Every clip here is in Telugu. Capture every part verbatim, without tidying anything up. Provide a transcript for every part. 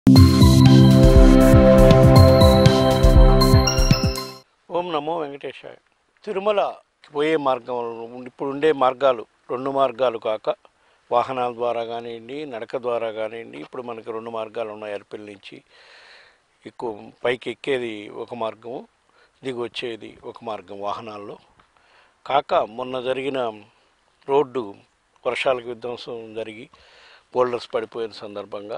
ఓం నమో వెంకటేశాయ. తిరుమలకి పోయే మార్గం ఇప్పుడు ఉండే మార్గాలు రెండు మార్గాలు కాక వాహనాల ద్వారా కానివ్వండి, నడక ద్వారా కానివ్వండి, ఇప్పుడు మనకి రెండు మార్గాలు ఉన్నాయి. అరపల్లి నుంచి ఎక్కువ పైకి ఎక్కేది ఒక మార్గము, దిగి వచ్చేది ఒక మార్గం వాహనాల్లో. కాక మొన్న జరిగిన రోడ్డు వర్షాలకు విధ్వంసం జరిగి బోల్డర్స్ పడిపోయిన సందర్భంగా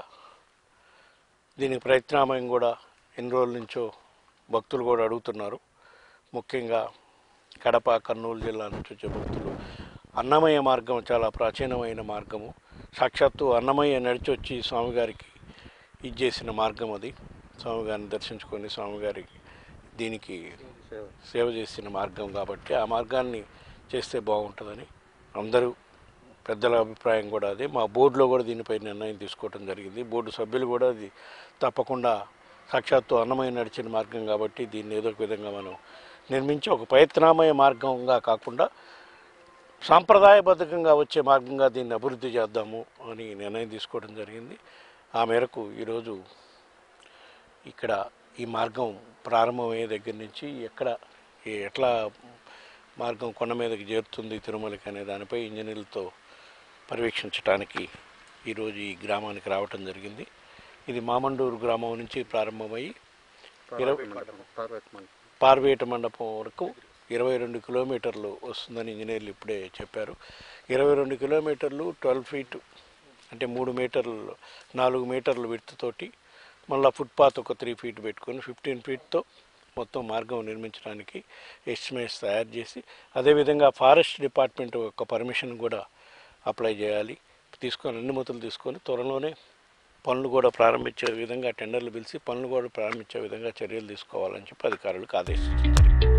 దీనికి ప్రయత్నామయం కూడా ఎన్ని రోజుల నుంచో భక్తులు కూడా అడుగుతున్నారు. ముఖ్యంగా కడప, కర్నూలు జిల్లా నుంచి వచ్చే భక్తులు. అన్నమయ్య మార్గం చాలా ప్రాచీనమైన మార్గము. సాక్షాత్తు అన్నమయ్య నడిచి వచ్చి స్వామివారికి ఇది చేసిన మార్గం అది. స్వామివారిని దర్శించుకొని స్వామివారికి దీనికి సేవ చేసిన మార్గం కాబట్టి ఆ మార్గాన్ని చేస్తే బాగుంటుందని అందరూ పెద్దల అభిప్రాయం కూడా అదే. మా బోర్డులో కూడా దీనిపై నిర్ణయం తీసుకోవడం జరిగింది. బోర్డు సభ్యులు కూడా అది తప్పకుండా సాక్షాత్తు అన్నమయ్య నడిచిన మార్గం కాబట్టి దీన్ని ఏదో ఒక విధంగా మనం నిర్మించి ఒక ప్రయత్నామయ మార్గంగా కాకుండా సాంప్రదాయబద్ధంగా వచ్చే మార్గంగా దీన్ని అభివృద్ధి చేద్దాము అని నిర్ణయం తీసుకోవడం జరిగింది. ఆ మేరకు ఈరోజు ఇక్కడ ఈ మార్గం ప్రారంభమయ్యే దగ్గర నుంచి ఎక్కడ ఎట్లా మార్గం కొండ మీదకి చేరుతుంది తిరుమలకి అనే దానిపై ఇంజనీర్లతో పర్యవేక్షించడానికి ఈరోజు ఈ గ్రామానికి రావటం జరిగింది. ఇది మామండూరు గ్రామం నుంచి ప్రారంభమై ఇరవై పార్వేట మండపం వరకు ఇరవై రెండు కిలోమీటర్లు వస్తుందని ఇంజనీర్లు ఇప్పుడే చెప్పారు. ఇరవై రెండు కిలోమీటర్లు ట్వెల్వ్ ఫీట్ అంటే మూడు మీటర్లు నాలుగు మీటర్లు విడ్త్ తోటి మళ్ళీ ఫుట్పాత్ ఒక త్రీ ఫీట్ పెట్టుకొని ఫిఫ్టీన్ ఫీట్తో మొత్తం మార్గం నిర్మించడానికి ఎస్టిమేట్స్ తయారు చేసి అదేవిధంగా ఫారెస్ట్ డిపార్ట్మెంట్ యొక్క పర్మిషన్ కూడా అప్లై చేయాలి. తీసుకొని అనుమతులు తీసుకొని త్వరలోనే పనులు కూడా ప్రారంభించే విధంగా టెండర్లు పిలిచి పనులు కూడా ప్రారంభించే విధంగా చర్యలు తీసుకోవాలని చెప్పి అధికారులకు ఆదేశించారు.